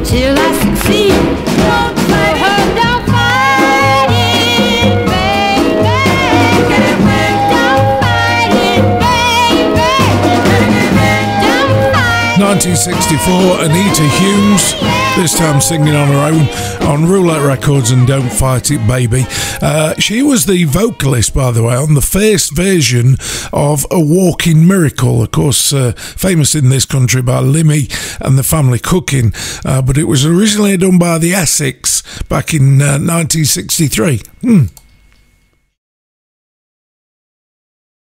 till I succeed. Don't fight it, don't fight it, baby. Don't fight it, baby. Don't fight it. 1964, Anita Humes, this time singing on her own on Roulette Records and Don't Fight It Baby. She was the vocalist, by the way, on the first version of A Walking Miracle, of course famous in this country by Limmy and the Family Cooking, but it was originally done by the Essex back in 1963.